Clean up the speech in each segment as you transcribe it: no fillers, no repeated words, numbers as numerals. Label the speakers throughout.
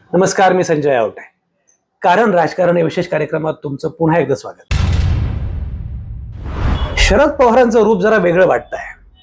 Speaker 1: नमस्कार, मी संजय आवटे. कारण राजकारण या विशेष कार्यक्रमात तुमचं पुन्हा एकदा स्वागत. शरद पवारांचं रूप जरा वेगळं वाटतंय.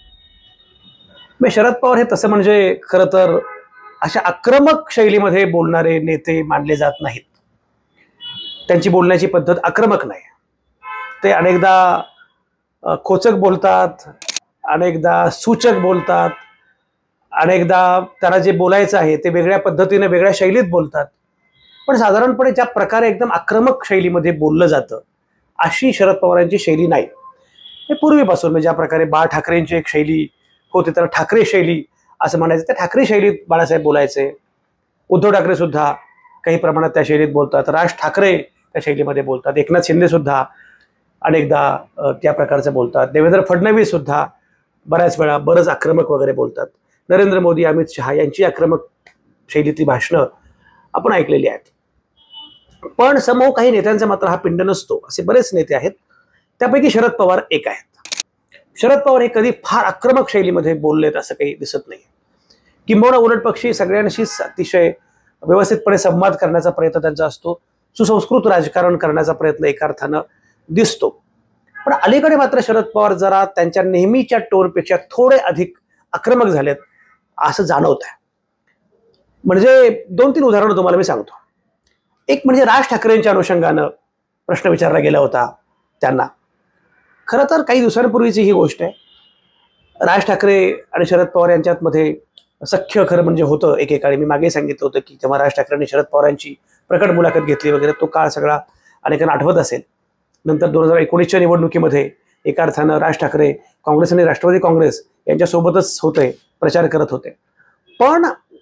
Speaker 1: शरद पवार हे तसं म्हणजे खरं तर अशा आक्रमक शैलीमध्ये बोलणारे नेते मानले जात नाहीत. त्यांची बोलण्याची पद्धत आक्रमक नाही. ते अनेकदा खोचक बोलतात, अनेकदा सूचक बोलतात, अनेकदा त्यांना जे बोलायचं आहे ते वेगळ्या पद्धतीने वेगळ्या शैलीत बोलतात. पण साधारणपणे ज्या प्रकारे एकदम आक्रमक शैलीमध्ये बोललं जातं अशी शरद पवारांची शैली नाही. हे पूर्वीपासून ज्या प्रकारे बाळ ठाकरेंची एक शैली होती त्याला ठाकरे शैली असं म्हणायचं, त्या ठाकरे शैलीत बाळासाहेब बोलायचे. उद्धव ठाकरे सुद्धा काही प्रमाणात त्या शैलीत बोलतात. राज ठाकरे त्या शैलीमध्ये बोलतात. एकनाथ शिंदे सुद्धा अनेकदा त्या प्रकारचं बोलतात. देवेंद्र फडणवीस सुद्धा बऱ्याच वेळा बरंच आक्रमक वगैरे बोलतात. नरेंद्र मोदी, अमित शहा यांची आक्रमक शैलीतली भाषणं आपण ऐकलेली आहेत. पण समूह काही नेत्यांचा मात्र हा पिंड नसतो. असे बरेच नेते आहेत. त्यापैकी शरद पवार एक आहेत. शरद पवार हे कधी फार आक्रमक शैलीमध्ये बोललेत असं काही दिसत नाही. किंबहुना उलट पक्षी सगळ्यांशीच अतिशय व्यवस्थितपणे संवाद करण्याचा प्रयत्न त्यांचा असतो. सुसंस्कृत राजकारण करण्याचा प्रयत्न एका अर्थानं दिसतो. पण अलीकडे मात्र शरद पवार जरा त्यांच्या नेहमीच्या टोनपेक्षा थोडे अधिक आक्रमक झालेत असं जाणवत आहे. म्हणजे 2-3 उदाहरणं तुम्हाला मी सांगतो. एक म्हणजे राज ठाकरेंच्या अनुषंगानं प्रश्न विचारला गेला होता त्यांना. खरं तर काही दिवसांपूर्वीची ही गोष्ट आहे. राज ठाकरे आणि शरद पवार यांच्यात मध्ये सख्य खरं म्हणजे होतं एकेकाळी. मी मागे सांगितलं होतं की तेव्हा राज ठाकरेंनी शरद पवारांची प्रकट मुलाखत घेतली वगैरे. तो काळ सगळा अनेकांना आठवत असेल. नंतर 2019च्या निवडणुकीमध्ये एका अर्थानं राज ठाकरे काँग्रेस आणि राष्ट्रवादी काँग्रेस यांच्यासोबतच होते, प्रचार करत होते. पण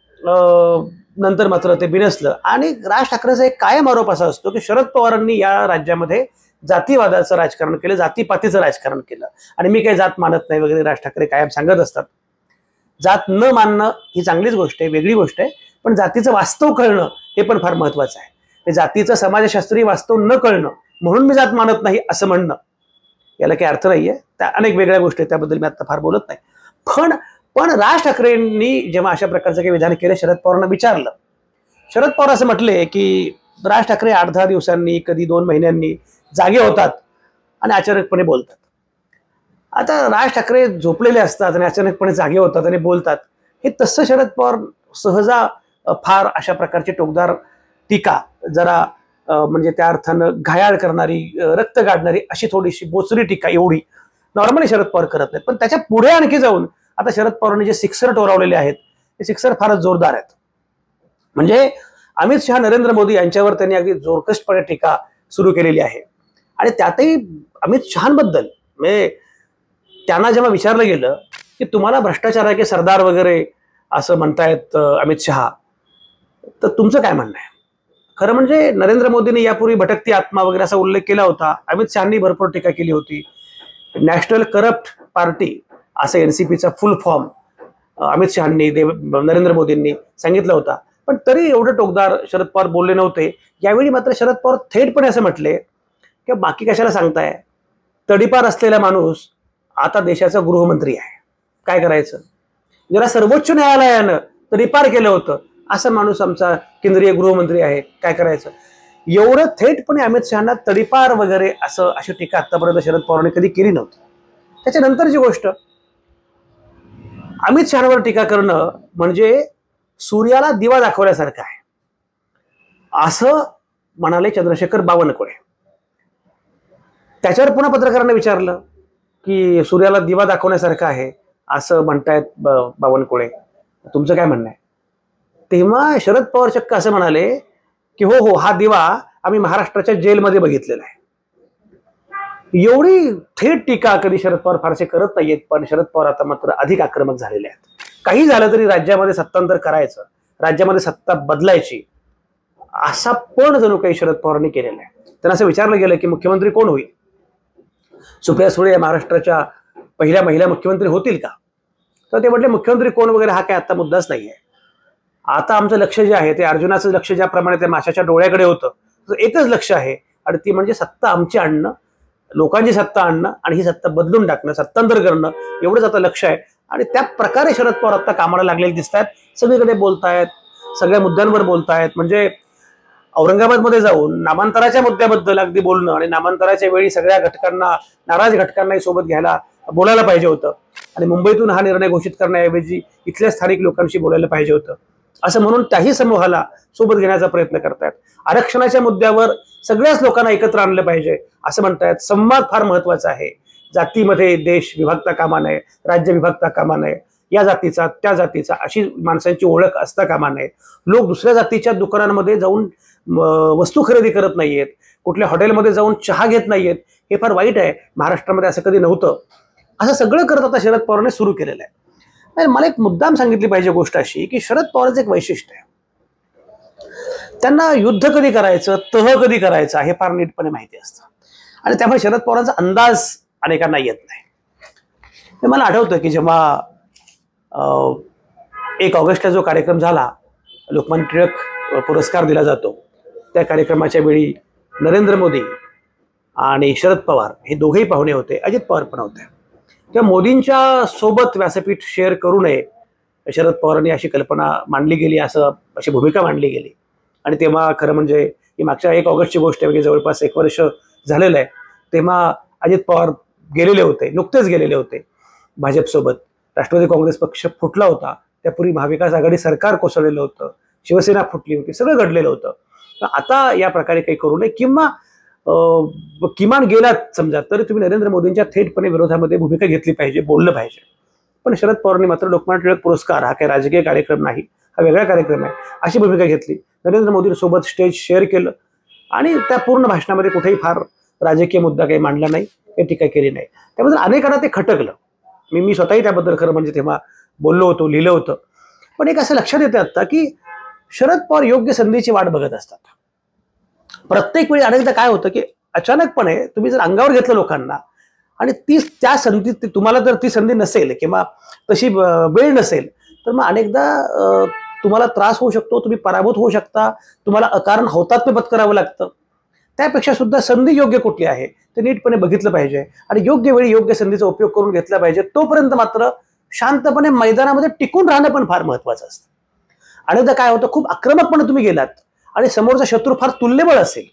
Speaker 1: नंतर मात्र ते बिनसलं. आणि राज ठाकरेचा एक कायम आरोप असा असतो की शरद पवारांनी या राज्यामध्ये जातीवादाचं राजकारण केलं, जातीपातीचं राजकारण केलं. आणि मी काही जात मानत नाही वगैरे राज ठाकरे कायम सांगत असतात. जात न मानणं ही चांगलीच गोष्ट आहे, वेगळी गोष्ट आहे. पण जातीचं वास्तव कळणं हे पण फार महत्वाचं आहे. जातीचं समाजशास्त्रीय वास्तव न कळणं म्हणून मी जात मानत नाही असं म्हणणं याला काही अर्थ नाहीये. त्या अनेक वेगळ्या गोष्टी आहेत, त्याबद्दल मी आता फार बोलत नाही. पण राज ठाकरेंनी जेव्हा अशा प्रकारचं काही विधान केलं, शरद पवारांना विचारलं. शरद पवार असं म्हटले की राज ठाकरे 8-10 दिवसांनी, कधी 2 महिन्यांनी जागे होतात आणि अचानकपणे बोलतात. आता राज ठाकरे झोपलेले असतात आणि अचानकपणे जागे होतात आणि बोलतात, हे तसं शरद पवार सहजा फार अशा प्रकारची टोकदार टीका, जरा म्हणजे त्या अर्थानं घायाळ करणारी, रक्त गाडणारी अशी थोडीशी बोचरी टीका एवढी नॉर्मली शरद पवार करत नाहीत. पण त्याच्या पुढे आणखी जाऊन आता शरद पवारांनी जे सिक्सर टोरावलेले आहेत ते सिक्सर फारच जोरदार आहेत. म्हणजे अमित शहा, नरेंद्र मोदी यांच्यावर त्यांनी अगदी जोरकष्टपणे टीका सुरू केलेली आहे. आणि त्यातही अमित शहांबद्दल म्हणजे त्यांना जेव्हा विचारलं गेलं की तुम्हाला भ्रष्टाचाराचे सरदार वगैरे असं म्हणतायत अमित शहा, तर तुमचं काय म्हणणं आहे? खरं म्हणजे नरेंद्र मोदींनी यापूर्वी भटकती आत्मा वगैरे असा उल्लेख केला होता. अमित शहांनी भरपूर टीका केली होती. नॅशनल करप्ट पार्टी असं एनसीपीचा फुल फॉर्म अमित शहांनी, नरेंद्र मोदींनी सांगितलं होता. पण तरी एवढं टोकदार शरद पवार बोलले नव्हते. यावेळी मात्र शरद पवार थेटपणे असं म्हटले की बाकी कशाला सांगताय, तडीपार असलेला माणूस आता देशाचा गृहमंत्री आहे, काय करायचं? जरा सर्वोच्च न्यायालयानं तडीपार केलं होतं, असा माणूस आमचा केंद्रीय गृहमंत्री आहे, काय करायचं? एवढं थेटपणे अमित शहांना तडीपार वगैरे अशी टीका आतापर्यंत शरद पवारांनी कधी केली नव्हती. त्याच्यानंतरची गोष्ट, अमित शहांवर टीका करणं म्हणजे सूर्याला दिवा दाखवल्यासारखं आहे असं म्हणाले चंद्रशेखर बावनकुळे. त्याच्यावर पुन्हा पत्रकारांना विचारलं की सूर्याला दिवा दाखवण्यासारखं आहे असं म्हणतायत बावनकुळे, तुमचं काय म्हणणं आहे? तेव्हा शरद पवार चक्क असं म्हणाले की हो हो, हा दिवा आम्ही महाराष्ट्राच्या जेलमध्ये बघितलेला आहे. एवढी थेट टीका कधी शरद पवार फारसे करत नाहीयेत. पण शरद पवार आता मात्र अधिक आक्रमक झालेले आहेत. काही झालं तरी राज्यामध्ये सत्तांतर करायचं, राज्यामध्ये सत्ता बदलायची असा पण जणू काही शरद पवारांनी केलेला आहे. त्यांना असं विचारलं गेलं की मुख्यमंत्री कोण होईल? सुप्रिया सुळे या महाराष्ट्राच्या पहिल्या महिला मुख्यमंत्री होतील का? तर ते म्हटले मुख्यमंत्री कोण वगैरे हा काय आता मुद्दाच नाहीये. आता आमचं लक्ष जे आहे ते अर्जुनाचं लक्ष ज्याप्रमाणे त्या माशाच्या डोळ्याकडे होतं, एकच लक्ष आहे आणि ती म्हणजे सत्ता आमची आणणं, लोकांची सत्ता आणणं आणि ही सत्ता बदलून टाकणं, सत्तांतर करणं, एवढंच आता लक्ष आहे. आणि त्या प्रकारे शरद पवार आता कामाला लागलेले दिसत आहेत. सगळीकडे बोलतायत, सगळ्या मुद्द्यांवर बोलतायत. म्हणजे औरंगाबादमध्ये जाऊन नामांतराच्या मुद्द्याबद्दल अगदी बोलणं आणि नामांतराच्या वेळी सगळ्या घटकांना, नाराज घटकांनाही सोबत घ्यायला बोलायला पाहिजे होतं आणि मुंबईतून हा निर्णय घोषित करण्याऐवजी इथल्या स्थानिक लोकांशी बोलायला पाहिजे होतं असं म्हणून त्याही समूहाला सोबत घेण्याचा प्रयत्न करतायत. आरक्षणाच्या मुद्द्यावर सगळ्याच लोकांना एकत्र आणलं पाहिजे असं म्हणतायत. संवाद फार महत्वाचा आहे. जातीमध्ये देश विभागता कामा नये, राज्य विभागता कामा नये, या जातीचा त्या जातीचा अशी माणसांची ओळख असता कामा नये. लोक दुसऱ्या जातीच्या दुकानांमध्ये जाऊन वस्तू खरेदी करत नाहीयेत, कुठल्या हॉटेलमध्ये जाऊन चहा घेत नाहीयेत. हे फार वाईट आहे. महाराष्ट्रामध्ये असं कधी नव्हतं. असं सगळं करत आता शरद पवारांनी सुरू केलेलं आहे. मला एक मुद्दाम सांगितली पाहिजे गोष्ट अशी की शरद पवारांचं एक वैशिष्ट्य आहे, त्यांना युद्ध कधी करायचं, तह कधी करायचा हे फार नीटपणे माहिती असतं आणि त्यामुळे शरद पवारांचा अंदाज अनेकांना येत नाही. हे मला आठवतं की जेव्हा 1 ऑगस्टला जो कार्यक्रम झाला, लोकमान्य टिळक पुरस्कार दिला जातो, त्या कार्यक्रमाच्या वेळी नरेंद्र मोदी आणि शरद पवार हे दोघेही पाहुणे होते. अजित पवार पण होते. तेव्हा मोदींच्या सोबत व्यासपीठ शेअर करू नये शरद पवारांनी अशी कल्पना मांडली गेली, अशी भूमिका मांडली गेली. आणि तेव्हा खरं म्हणजे ही मागच्या 1 ऑगस्टची गोष्ट आहे, म्हणजे जवळपास 1 वर्ष झालेलं आहे. तेव्हा अजित पवार गेलेले होते, नुकतेच गेलेले होते भाजपसोबत. राष्ट्रवादी काँग्रेस पक्ष फुटला होता, त्यापूर्वी महाविकास आघाडी सरकार कोसळलेलं होतं, शिवसेना फुटली होती, सगळं घडलेलं होतं. आता या प्रकारे काही करू नये किंवा किमान गेलात समजा तर तुम्ही नरेंद्र मोदींच्या थेटपणे विरोधामध्ये भूमिका घेतली पाहिजे, बोललं पाहिजे. पण शरद पवारांनी मात्र लोकमान्य टिळक पुरस्कार हा काही राजकीय कार्यक्रम नाही, हा वेगळा कार्यक्रम आहे अशी भूमिका घेतली. नरेंद्र मोदींसोबत स्टेज शेअर केलं आणि त्या पूर्ण भाषणामध्ये कुठेही फार राजकीय मुद्दा काही मांडला नाही, काही टीका केली नाही. त्याबद्दल अनेकांना ते खटकलं. मी स्वतःही त्याबद्दल खरं म्हणजे तेव्हा बोललो होतो, लिहिलं होतं. पण एक असं लक्षात येतं आता की शरद पवार योग्य संधीची वाट बघत असतात. प्रत्येक वेळी अनेकदा काय होतं की अचानकपणे तुम्ही जर अंगावर घेतलं लोकांना आणि त्या संधी तुम्हाला जर ती संधी नसेल किंवा तशी वेळ नसेल तर मग अनेकदा तुम्हाला त्रास होऊ शकतो, तुम्ही पराभूत होऊ शकता, तुम्हाला अकारण हौतात्म्य पत्करावं लागतं. त्यापेक्षा सुद्धा संधी योग्य कुठली आहे ते नीटपणे बघितलं पाहिजे आणि योग्य वेळी योग्य संधीचा उपयोग करून घेतला पाहिजे. तोपर्यंत मात्र शांतपणे मैदानामध्ये टिकून राहणं पण फार महत्वाचं असतं. अनेकदा काय होतं, खूप आक्रमकपणे तुम्ही गेलात आणि समोरचा शत्रू फार तुल्यबळ असेल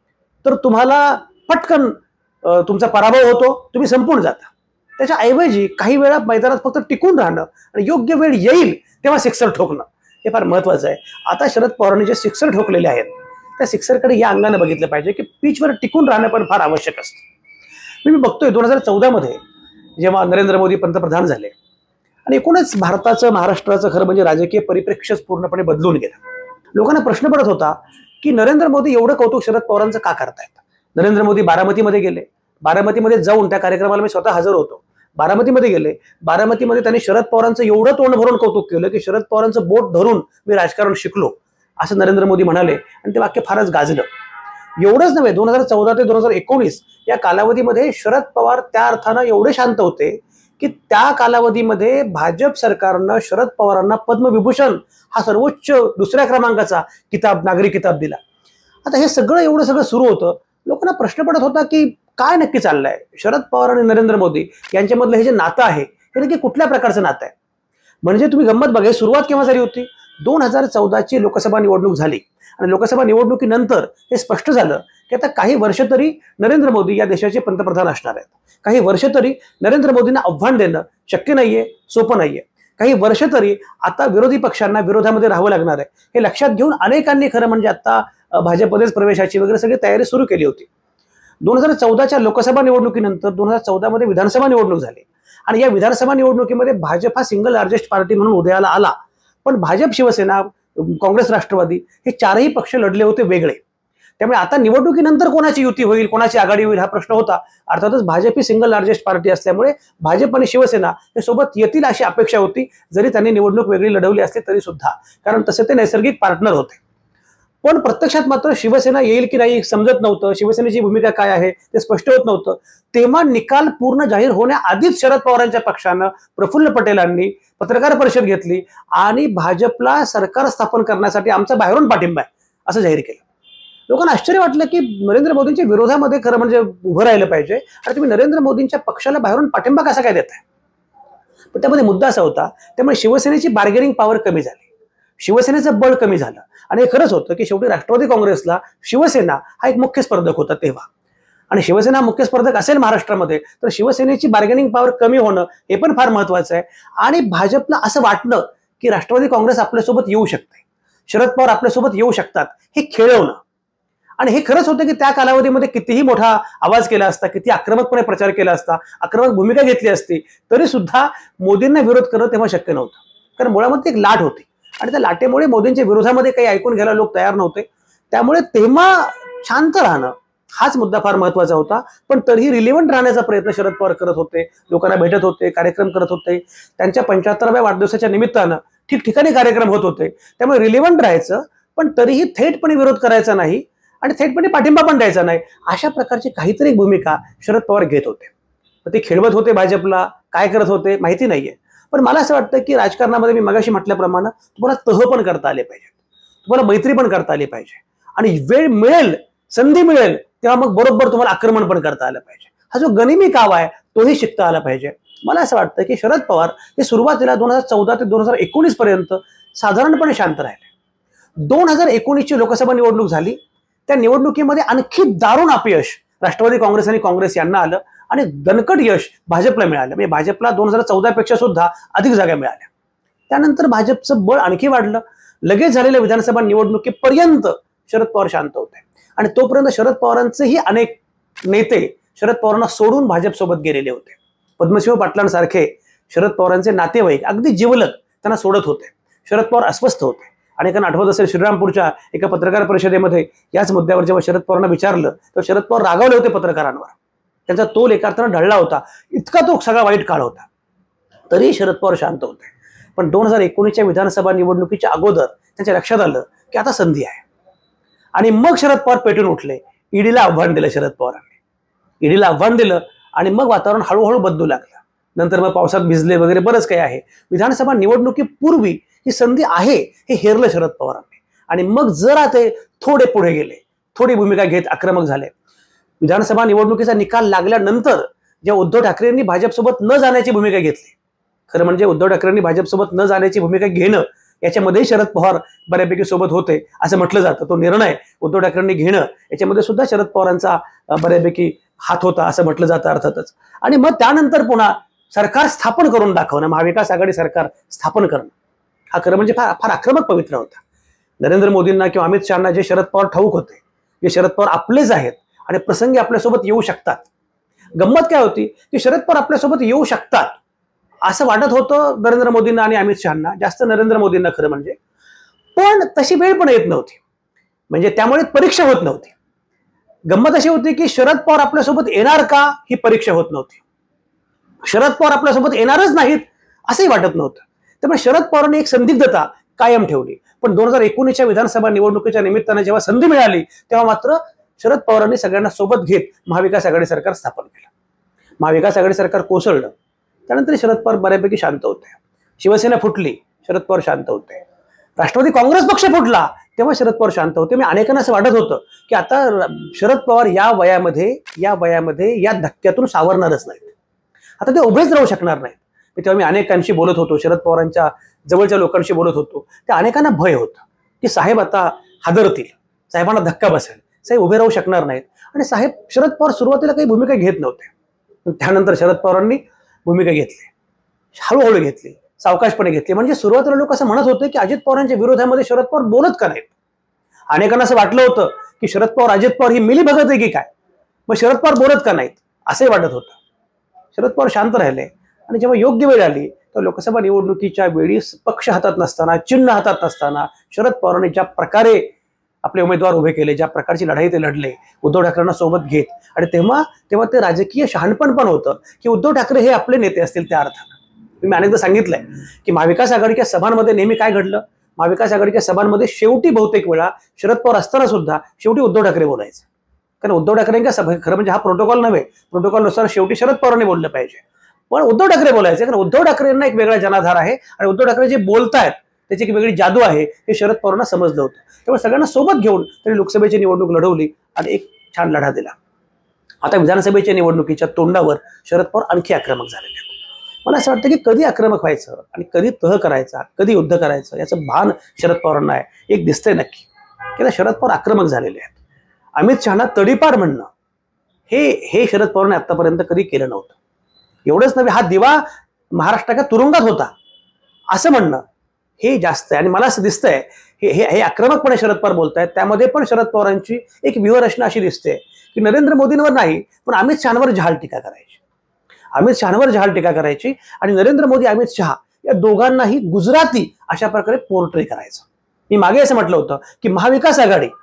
Speaker 1: तर तुम्हाला पटकन तुमचा पराभव होतो, तुम्ही संपून जाता. त्याच्याऐवजी काही वेळा मैदानात फक्त टिकून राहणं आणि योग्य वेळ येईल तेव्हा सिक्सर ठोकणं हे फार महत्वाचं आहे. आता शरद पवारांनी जे सिक्सर ठोकलेले आहेत त्या सिक्सरकडे या अंगाने बघितलं पाहिजे की पिचवर टिकून राहणं पण फार आवश्यक असतं. मी बघतोय 2014 मध्ये जेव्हा नरेंद्र मोदी पंतप्रधान झाले आणि एकूणच भारताचं, महाराष्ट्राचं खरं म्हणजे राजकीय परिप्रेक्ष्यच पूर्णपणे बदलून गेलं. लोकांना प्रश्न पडत होता की नरेंद्र मोदी एवढं कौतुक शरद पवारांचं का करतायत. नरेंद्र मोदी बारामतीमध्ये गेले, बारामतीमध्ये जाऊन त्या कार्यक्रमाला मी स्वतः हजर होतो. बारामतीमध्ये गेले, बारामतीमध्ये त्यांनी शरद पवारांचं एवढं तोंड भरून कौतुक केलं की शरद पवारांचं बोट धरून मी राजकारण शिकलो असं नरेंद्र मोदी म्हणाले आणि ते वाक्य फारच गाजलं. एवढंच नव्हे, 2014 ते 2019 या कालावधीमध्ये शरद पवार त्या अर्थानं एवढे शांत होते की त्या कालावधीमध्ये भाजप सरकारनं शरद पवारांना पद्मविभूषण हा सर्वोच्च 2ऱ्या क्रमांकाचा किताब, नागरी किताब दिला. आता हे सगळं एवढं सगळं सुरू होतं. लोकांना प्रश्न पडत होता की काय नक्की चाललंय, शरद पवार आणि नरेंद्र मोदी यांच्यामधलं हे जे नातं आहे हे नक्की कुठल्या प्रकारचं नातं आहे. म्हणजे तुम्ही गंमत बघा, सुरुवात केव्हा झाली होती, 2014ची लोकसभा निवडणूक झाली आणि लोकसभा निवडणुकीनंतर हे स्पष्ट झालं की आता काही वर्ष तरी नरेंद्र मोदी या देशाचे पंतप्रधान असणार आहेत. काही वर्ष तरी नरेंद्र मोदींना आव्हान देणं शक्य नाहीये, सोपं नाहीये. काही वर्ष तरी आता विरोधी पक्षांना विरोधामध्ये राहावं लागणार आहे. हे लक्षात घेऊन अनेकांनी खरं म्हणजे आता भाजपमध्येच प्रवेशाची वगैरे सगळी तयारी सुरू केली होती. 2014च्या लोकसभा निवडणुकीनंतर 2014 मध्ये विधानसभा निवडणूक झाली आणि या विधानसभा निवडणुकीमध्ये भाजप हा सिंगल लार्जेस्ट पार्टी म्हणून उदयाला आला. पण भाजप, शिवसेना, काँग्रेस, राष्ट्रवादी हे चारही पक्ष लढले होते वेगळे. त्यामुळे आता निवडणुकीनंतर कोणाची युती होईल, कोणाची आघाडी होईल हा प्रश्न होता. अर्थातच भाजप ही सिंगल लार्जेस्ट पार्टी असल्यामुळे भाजप आणि शिवसेना हे सोबत येतील अशी अपेक्षा होती, जरी त्यांनी निवडणूक वेगळी लढवली असली तरी सुद्धा, कारण तसे ते नैसर्गिक पार्टनर होते. पण प्रत्यक्षात मात्र शिवसेना येईल की नाही समजत नव्हतं, शिवसेनेची भूमिका काय आहे ते स्पष्ट होत नव्हतं. तेव्हा निकाल पूर्ण जाहीर होण्याआधीच शरद पवारांच्या पक्षानं, प्रफुल्ल पटेलांनी पत्रकार परिषद घेतली आणि भाजपला सरकार स्थापन करण्यासाठी आमचा बाहेरून पाठिंबा आहे असं जाहीर केलं. लोकांना आश्चर्य वाटलं की नरेंद्र मोदींच्या विरोधामध्ये खरं म्हणजे उभं राहिलं पाहिजे आणि तुम्ही नरेंद्र मोदींच्या पक्षाला बाहेरून पाठिंबा कसा काय देताय. पण त्यामध्ये मुद्दा असा होता, त्यामुळे शिवसेनेची बार्गेनिंग पॉवर कमी झाली. शिवसेनेचं बळ कमी झालं. आणि हे खरंच होतं की शेवटी राष्ट्रवादी काँग्रेसला शिवसेना हा एक मुख्य स्पर्धक होता तेव्हा. आणि शिवसेना मुख्य स्पर्धक असेल महाराष्ट्रामध्ये तर शिवसेनेची बार्गेनिंग पॉवर कमी होणं हे पण फार महत्वाचं आहे. आणि भाजपला असं वाटलं की राष्ट्रवादी काँग्रेस आपल्यासोबत येऊ शकते, शरद पवार आपल्यासोबत येऊ शकतात, हे खेळवणं. आणि हे खरंच होतं की त्या कालावधीमध्ये कितीही मोठा आवाज केला असता, किती आक्रमकपणे प्रचार केला असता, आक्रमक भूमिका घेतली असती, तरी सुद्धा मोदींना विरोध करणं तेव्हा शक्य नव्हतं. कारण मुळामध्ये एक लाट होती आणि त्या लाटेमुळे मोदींच्या विरोधामध्ये काही ऐकून घ्यायला लोक तयार नव्हते. त्यामुळे तेव्हा शांत राहणं हाच मुद्दा फार महत्वाचा होता. पण तरीही रिलेव्हंट राहण्याचा प्रयत्न शरद पवार करत होते, लोकांना भेटत होते, कार्यक्रम करत होते. त्यांच्या 75व्या वाढदिवसाच्या निमित्तानं ठिकठिकाणी कार्यक्रम होत होते. त्यामुळे रिलेव्हंट राहायचं, पण तरीही थेटपणे विरोध करायचा नाही आणि थेटपणे पाठिंबा पण द्यायचा नाही, अशा प्रकारची काहीतरी भूमिका शरद पवार घेत होते. ते खेळवत होते भाजपला, काय करत होते माहिती नाहीये. पण मला असं वाटतं की राजकारणामध्ये मी मगाशी म्हटल्याप्रमाणे तुम्हाला तह पण करता आले पाहिजे, तुम्हाला मैत्री पण करता आली पाहिजे, आणि वेळ मिळेल, संधी मिळेल तेव्हा मग बरोबर तुम्हाला आक्रमण पण करता आलं पाहिजे. हा जो गनिमी काव आहे तोही शिकता आला पाहिजे. मला असं वाटतं की शरद पवार हे सुरुवातीला 2014 ते 2019 पर्यंत साधारणपणे शांत राहिले. 2019ची लोकसभा निवडणूक झाली. त्या निवडणुकीमध्ये आणखी दारुण अपयश राष्ट्रवादी काँग्रेस आणि काँग्रेस यांना आलं आणि दणकट यश भाजपला मिळालं. म्हणजे भाजपला 2014 पेक्षा सुद्धा अधिक जागा मिळाल्या. त्यानंतर भाजपचं बळ आणखी वाढलं. लगेच झालेल्या विधानसभा निवडणुकीपर्यंत शरद पवार शांत होते आणि तोपर्यंत शरद पवारांचेही अनेक नेते शरद पवारांना सोडून भाजपसोबत गेलेले होते. पद्मसिंह पाटलांसारखे शरद पवारांचे नातेवाईक अगदी जिवलग त्यांना सोडत होते. शरद पवार अस्वस्थ होते. अनेकांना आठवत असेल श्रीरामपूरच्या एका पत्रकार परिषदेमध्ये याच मुद्द्यावर जेव्हा शरद पवारांना विचारलं तर शरद पवार रागावले होते पत्रकारांवर. त्यांचा तोल एका अर्थानं ढळला होता. इतका तो सगळा वाईट काळ होता. तरी शरद पवार शांत होते. पण 2019च्या विधानसभा निवडणुकीच्या अगोदर त्यांच्या लक्षात आलं की आता संधी आहे. आणि मग शरद पवार पेटून उठले. ईडीला आव्हान दिलं शरद पवारांनी. ईडीला आव्हान दिलं आणि मग वातावरण हळूहळू बदलू लागलं. नंतर मग पावसात भिजले वगैरे बरंच काही आहे. विधानसभा निवडणुकीपूर्वी ही संधी आहे हे हेरलं शरद पवारांनी. आणि मग जरा ते थोडे पुढे गेले, थोडी भूमिका घेत आक्रमक झाले. विधानसभा निवडणुकीचा निकाल लागल्यानंतर जेव्हा उद्धव ठाकरेंनी भाजपसोबत न जाण्याची भूमिका घेतली, खरं म्हणजे उद्धव ठाकरेंनी भाजपसोबत न जाण्याची भूमिका घेणं याच्यामध्ये शरद पवार बऱ्यापैकी सोबत होते असं म्हटलं जातं. तो निर्णय उद्धव ठाकरेंनी घेणं याच्यामध्ये सुद्धा शरद पवारांचा बऱ्यापैकी हात होता असं म्हटलं जातं अर्थातच. आणि मग त्यानंतर पुन्हा सरकार स्थापन करून दाखवणं, महाविकास आघाडी सरकार स्थापन करणं, हा खरं म्हणजे फार फार आक्रमक पवित्रा होता. नरेंद्र मोदींना किंवा अमित शहाना जे शरद पवार ठाऊक होते, जे शरद पवार आपलेच आहेत आणि प्रसंगी आपल्यासोबत येऊ शकतात. गंमत काय होती की शरद पवार आपल्यासोबत येऊ शकतात असं वाटत होतं नरेंद्र मोदींना आणि अमित शहाना, जास्त नरेंद्र मोदींना खरं म्हणजे. पण तशी वेळ पण येत नव्हती, म्हणजे त्यामुळे परीक्षा होत नव्हती. गंमत अशी होती की शरद पवार आपल्यासोबत येणार का ही परीक्षा होत नव्हती. शरद पवार आपल्यासोबत येणारच नाहीत असंही वाटत नव्हतं. त्यामुळे शरद पवारांनी एक संदिग्धता कायम ठेवली. पण 2019च्या विधानसभा निवडणुकीच्या निमित्तानं जेव्हा संधी मिळाली तेव्हा मात्र शरद पवारांनी सगळ्यांना सोबत घेत महाविकास आघाडी सरकार स्थापन केलं. महाविकास आघाडी सरकार कोसळलं. त्यानंतर शरद पवार बऱ्यापैकी शांत होते. शिवसेना फुटली, शरद पवार शांत होते. राष्ट्रवादी काँग्रेस पक्ष फुटला तेव्हा शरद पवार शांत होते. मी अनेकांना असं वाटत होतं की आता शरद पवार या वयामध्ये या धक्क्यातून सावरणारच नाहीत, आता ते उभेच राहू शकणार नाहीत. तेव्हा मी अनेकांशी बोलत होतो, शरद पवारांच्या जवळच्या लोकांशी बोलत होतो. त्या अनेकांना भय होतं की साहेब आता हादरतील, साहेबांना धक्का बसेल, साहेब उभे राहू शकणार नाहीत. आणि साहेब शरद पवार सुरुवातीला काही भूमिका घेत नव्हते. त्यानंतर शरद पवारांनी भूमिका घेतली, हळूहळू घेतली, सावकाशपणे घेतली. म्हणजे सुरुवातीला लोक असं म्हणत होते की अजित पवारांच्या विरोधामध्ये शरद पवार बोलत का नाहीत. अनेकांना असं वाटलं होतं की शरद पवार अजित पवार ही मिली भगत आहे की काय, मग शरद पवार बोलत का नाहीत असंही वाटत होतं. शरद पवार शांत राहिले आणि जेव्हा योग्य वेळ आली तर लोकसभा निवडणुकीच्या वेळी पक्ष हातात नसताना, चिन्ह हातात नसताना शरद पवारांनी ज्या प्रकारे आपले उमेदवार उभे केले, ज्या प्रकारची लढाई ते लढले उद्धव ठाकरेंना सोबत घेत, आणि तेव्हा ते राजकीय शहाणपण पण होतं की उद्धव ठाकरे हे आपले नेते असतील. त्या अर्थानं मी अनेकदा सांगितलंय की महाविकास आघाडीच्या सभांमध्ये नेहमी काय घडलं, महाविकास आघाडीच्या सभांमध्ये शेवटी बहुतेक वेळा शरद पवार असताना सुद्धा शेवटी उद्धव ठाकरे बोलायचे. कारण उद्धव ठाकरेंच्या सभा, खरं म्हणजे हा प्रोटोकॉल नव्हे, प्रोटोकॉलनुसार शेवटी शरद पवारांनी बोललं पाहिजे, पण उद्धव ठाकरे बोलायचे. कारण उद्धव ठाकरेंना एक वेगळा जनाधार आहे आणि उद्धव ठाकरे जे बोलतायत त्याची एक वेगळी जादू आहे हे शरद पवारांना समजलं होतं. त्यामुळे सगळ्यांना सोबत घेऊन त्यांनी लोकसभेची निवडणूक लढवली आणि एक छान लढा दिला. आता विधानसभेच्या निवडणुकीच्या तोंडावर शरद पवार आणखी आक्रमक झालेले आहेत. मला असं वाटतं की कधी आक्रमक व्हायचं आणि कधी तह करायचा, कधी युद्ध करायचं याचं भान शरद पवारांना आहे. एक दिसतंय नक्की की आता शरद पवार आक्रमक झालेले आहेत. अमित शहाना तडीपार म्हणणं हे शरद पवारांनी आतापर्यंत कधी केलं नव्हतं. एवढंच नव्हे, हा दिवा महाराष्ट्राच्या तुरुंगात होता असं म्हणणं हे जास्त आहे. आणि मला असं दिसतंय हे आक्रमकपणे शरद पवार बोलतायत. त्यामध्ये पण शरद पवारांची एक व्यूहरचना अशी दिसते की नरेंद्र मोदींवर नाही पण अमित शहांवर जहाल टीका करायची. अमित शहांवर जहाल टीका करायची आणि नरेंद्र मोदी अमित शहा या दोघांनाही गुजराती अशा प्रकारे पोर्ट्रे करायचं. मी मागे असं म्हटलं होतं की महाविकास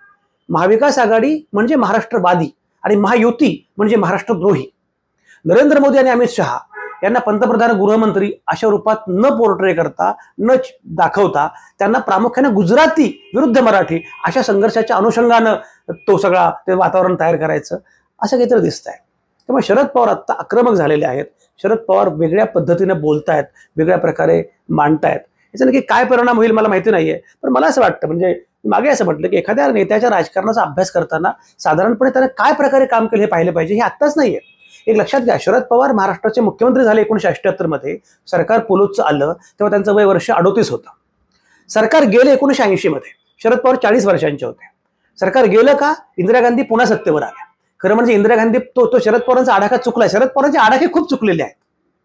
Speaker 1: आघाडी म्हणजे महाराष्ट्रवादी आणि महायुती म्हणजे महाराष्ट्रद्रोही. नरेंद्र मोदी आणि अमित शहा यांना पंतप्रधान, गृहमंत्री अशा रूपात न पोर्ट्रे करता, न दाखवता त्यांना प्रामुख्याने गुजराती विरुद्ध मराठी अशा संघर्षाच्या अनुषंगानं तो सगळा ते वातावरण तयार करायचं असं काहीतरी दिसतंय. त्यामुळे शरद पवार आत्ता आक्रमक झालेले आहेत. शरद पवार वेगळ्या पद्धतीने बोलतायत, वेगळ्या प्रकारे मांडतायत. याचा नक्की काय परिणाम होईल मला माहिती नाहीये. पण मला असं वाटतं, म्हणजे मागे असं म्हटलं की एखाद्या नेत्याच्या राजकारणाचा अभ्यास करताना साधारणपणे त्याने काय प्रकारे काम केलं हे पाहिलं पाहिजे. हे आत्ताच नाहीये. एक लक्षात घ्या, शरद पवार महाराष्ट्राचे मुख्यमंत्री झाले 1978 मध्ये. सरकार पोलोदचं आलं तेव्हा त्यांचं वय वर्ष 38 होतं. सरकार गेले 1980 मध्ये. शरद पवार 40 वर्षांचे होते. सरकार गेलं का? इंदिरा गांधी पुन्हा सत्तेवर आल्या. खरं म्हणजे इंदिरा गांधी तो शरद पवारांचा आडाखा चुकला. शरद पवारांचे आडाखे खूप चुकलेले आहेत.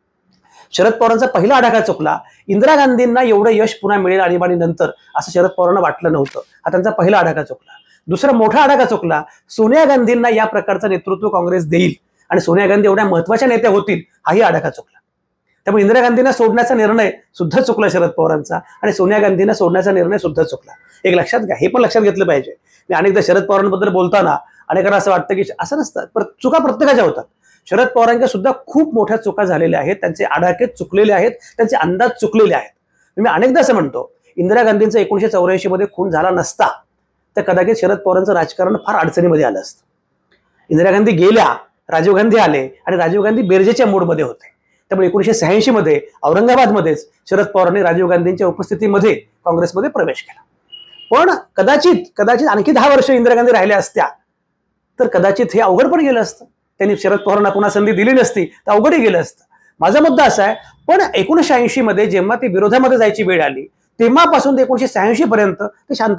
Speaker 1: शरद पवारांचा पहिला आडाखा चुकला. इंदिरा गांधींना एवढं यश पुन्हा मिळेल आणीबाणीनंतर असं शरद पवारांना वाटलं नव्हतं. हा त्यांचा पहिला आडाखा चुकला. दुसरा मोठा आडाखा चुकला. सोनिया गांधींना या प्रकारचं नेतृत्व काँग्रेस देईल आणि सोनिया गांधी एवढ्या महत्वाच्या नेत्या होतील हाही आडाखा चुकला. त्यामुळे इंदिरा गांधींना सोडण्याचा निर्णय सुद्धा चुकला शरद पवारांचा आणि सोनिया गांधींना सोडण्याचा निर्णय सुद्धा चुकला. एक लक्षात घ्या, हे पण लक्षात घेतलं पाहिजे. मी अनेकदा शरद पवारांबद्दल बोलताना अनेकांना असं वाटतं की असं नसतं, चुका प्रत्येकाच्या होतात. शरद पवारांच्या सुद्धा खूप मोठ्या चुका झालेल्या आहेत. त्यांचे आडाखे चुकलेले आहेत, त्यांचे अंदाज चुकलेले आहेत. मी अनेकदा असं म्हणतो, इंदिरा गांधींचा 1984 मध्ये खून झाला नसता तर कदाचित शरद पवारांचं राजकारण फार अडचणीमध्ये आलं असतं. इंदिरा गांधी गेल्या, राजीव गांधी आले आणि राजीव गांधी बेरजेच्या मूडमध्ये होते. त्यामुळे 1986 मध्ये औरंगाबादमध्येच शरद पवारांनी राजीव गांधींच्या उपस्थितीमध्ये काँग्रेसमध्ये प्रवेश केला. पण कदाचित आणखी 10 वर्ष इंदिरा गांधी राहिल्या असत्या तर कदाचित हे अवघड पण गेलं असतं. त्यांनी शरद पवारांना पुन्हा संधी दिली नसती तर अवघडही गेलं असतं. माझा मुद्दा असा आहे, पण 1980 मध्ये जेव्हा ते विरोधामध्ये जायची वेळ आली तेव्हापासून ते 1986 पर्यंत ते शांत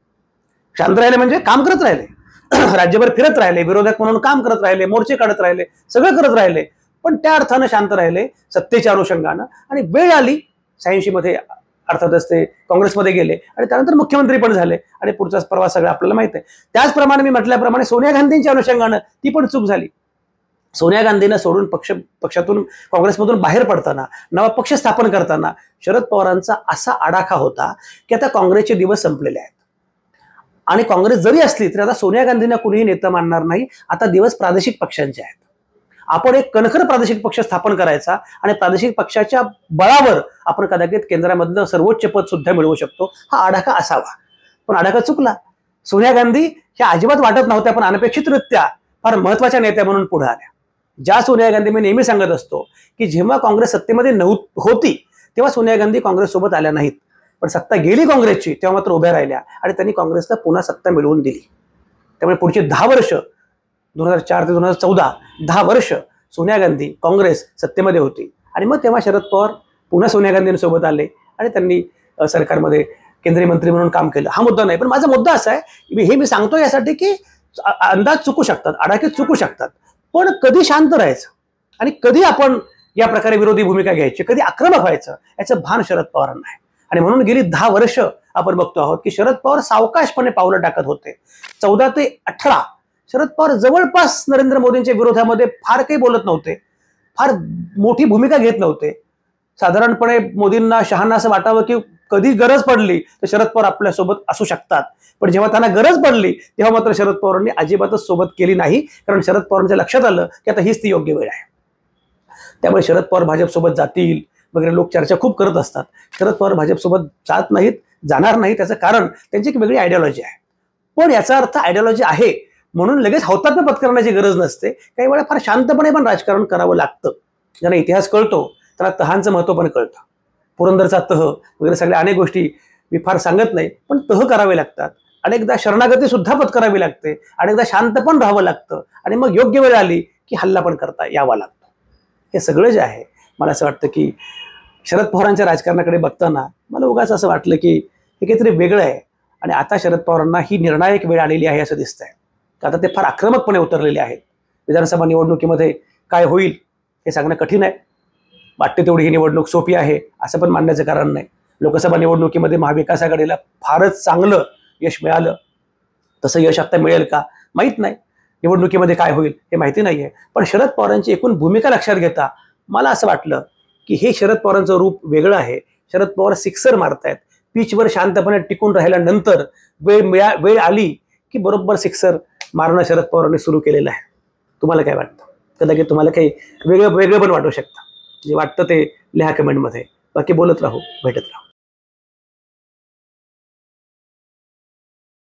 Speaker 1: राहिले म्हणजे काम करत राहिले. राज्यभर फिरत राहिले, विरोधक म्हणून काम करत राहिले, मोर्चे काढत राहिले, सगळं करत राहिले. पण त्या अर्थानं शांत राहिले सत्तेच्या अनुषंगानं. आणि वेळ आली 86 मध्ये अर्थातच ते काँग्रेसमध्ये गेले आणि त्यानंतर मुख्यमंत्री पण झाले आणि पुढचा प्रवास सगळं आपल्याला माहित आहे. त्याचप्रमाणे मी म्हटल्याप्रमाणे सोनिया गांधींच्या अनुषंगानं ती पण चूक झाली. सोनिया गांधींना सोडून पक्षातून काँग्रेसमधून बाहेर पडताना, नवा पक्ष स्थापन करताना शरद पवारांचा असा आडाखा होता की आता काँग्रेसचे दिवस संपलेले आहेत आणि काँग्रेस जरी असली तरी आता सोनिया गांधींना कुणीही नेता मानणार नाही. आता दिवस प्रादेशिक पक्षांचे आहेत. आपण एक कणखर प्रादेशिक पक्ष स्थापन करायचा आणि प्रादेशिक पक्षाच्या बळावर आपण कदाचित केंद्रामधलं सर्वोच्च पद सुद्धा मिळवू शकतो. हा आडाखा असावा. पण आडाखा चुकला. सोनिया गांधी ह्या अजिबात वाटत नव्हत्या, पण अनपेक्षितरित्या फार महत्वाच्या नेत्या म्हणून पुढे आल्या. ज्या सोनिया गांधी मी नेहमी सांगत असतो की जेव्हा काँग्रेस सत्तेमध्ये होती तेव्हा सोनिया गांधी काँग्रेससोबत आल्या नाहीत, पण सत्ता गेली काँग्रेसची तेव्हा मात्र उभ्या राहिल्या आणि त्यांनी काँग्रेसला पुन्हा सत्ता मिळवून दिली. त्यामुळे पुढची 10 वर्ष 2004 ते 2014 10 वर्ष सोनिया गांधी काँग्रेस सत्तेमध्ये होती आणि मग तेव्हा शरद पवार पुन्हा सोनिया गांधींसोबत आले आणि त्यांनी सरकारमध्ये केंद्रीय मंत्री म्हणून काम केलं. हा मुद्दा नाही, पण माझा मुद्दा असा आहे, हे मी सांगतो यासाठी की अंदाज चुकू शकतात, आडाखे चुकू शकतात, पण कधी शांत राहायचं आणि कधी आपण या प्रकारे विरोधी भूमिका घ्यायची, कधी आक्रमक व्हायचं याचं भान शरद पवारांना आहे. आणि म्हणून गेली 10 वर्ष आपण बघतो आहोत की शरद पवार सावकाशपणे पावलं टाकत होते. 14 ते 18 शरद पवार जवळपास नरेंद्र मोदींच्या विरोधामध्ये फार काही बोलत नव्हते, फार मोठी भूमिका घेत नव्हते. साधारणपणे मोदींना, शहांना असं वाटावं की कधी गरज पडली तर शरद पवार आपल्यासोबत असू शकतात. पण जेव्हा त्यांना गरज पडली तेव्हा मात्र शरद पवारांनी अजिबातच सोबत केली नाही, कारण शरद पवारांच्या लक्षात आलं की आता हीच ती योग्य वेळ आहे. त्यामुळे शरद पवार भाजपसोबत जातील वगैरे लोक चर्चा खूप करत असतात. शरद पवार भाजपसोबत जात नाहीत, जाणार नाही. त्याचं कारण त्यांची एक वेगळी आयडिओलॉजी आहे. पण याचा अर्थ आयडिओलॉजी आहे म्हणून लगेच हौतात्म्य पत्करण्याची गरज नसते. काही वेळा फार शांतपणे पण राजकारण करावं लागतं. ज्यांना इतिहास कळतो त्याला तहांचं महत्व पण कळतं. पुरंदरचा तह वगैरे सगळ्या अनेक गोष्टी मी फार सांगत नाही, पण तह करावे लागतात. अनेकदा शरणागती सुद्धा पत्करावी लागते, अनेकदा शांत पण राहावं लागतं आणि मग योग्य वेळ आली की हल्ला पण करता यावा लागतो. हे सगळं जे आहे मला असं वाटतं की शरद पवारांच्या राजकारणाकडे बघताना मला उगाच असं वाटलं की हे काहीतरी वेगळं आहे आणि आता शरद पवारांना ही निर्णायक वेळ आलेली आहे असं दिसतंय. आता ते फार आक्रमकपणे उतरलेले आहेत. विधानसभा निवडणुकीमध्ये काय होईल हे सांगणं कठीण आहे. वाटते तेवढी ही निवडणूक सोपी आहे असं पण मानण्याचं कारण नाही. लोकसभा निवडणुकीमध्ये महाविकास आघाडीला फारच चांगलं यश मिळालं. तसं यश आता मिळेल का माहीत नाही. निवडणुकीमध्ये काय होईल हे माहिती नाहीये. पण शरद पवारांची एकूण भूमिका लक्षात घेता मला असं वाटलं की हे शरद पवारांचं रूप वेगळं आहे. शरद पवार सिक्सर मारतायत. पिचवर शांतपणे टिकून राहिल्यानंतर वेळ आली की बरोबर सिक्सर मारणं शरद पवारांनी सुरू केलेलं आहे. तुम्हाला काय वाटतं? कदाचित तुम्हाला काही वेगळं पण वाटू शकतं. जे वाटतं ते लिहा कमेंटमध्ये. बाकी बोलत राहू, भेटत राहू.